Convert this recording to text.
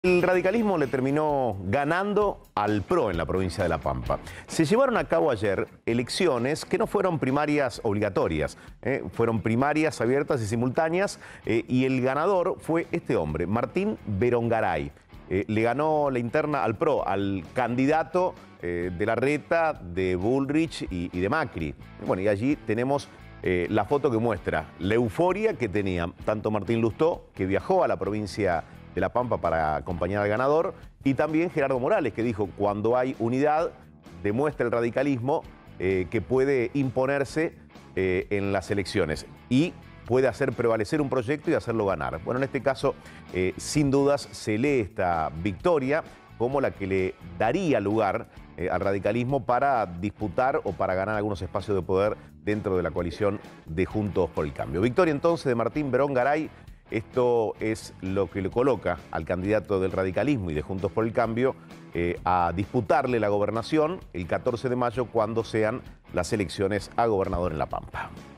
El radicalismo le terminó ganando al PRO en la provincia de La Pampa. Se llevaron a cabo ayer elecciones que no fueron primarias obligatorias, fueron primarias abiertas y simultáneas, y el ganador fue este hombre, Martín Berongaray. Le ganó la interna al PRO, al candidato de Larreta, de Bullrich y de Macri. Bueno, y allí tenemos la foto que muestra la euforia que tenía tanto Martín Lustó, que viajó a la provincia de La Pampa para acompañar al ganador, y también Gerardo Morales, que dijo: cuando hay unidad, demuestra el radicalismo que puede imponerse en las elecciones y puede hacer prevalecer un proyecto y hacerlo ganar. Bueno, en este caso, sin dudas, se lee esta victoria como la que le daría lugar al radicalismo para disputar o para ganar algunos espacios de poder dentro de la coalición de Juntos por el Cambio. Victoria entonces de Martín Berongaray. Esto es lo que le coloca al candidato del radicalismo y de Juntos por el Cambio a disputarle la gobernación el 14 de mayo, cuando sean las elecciones a gobernador en La Pampa.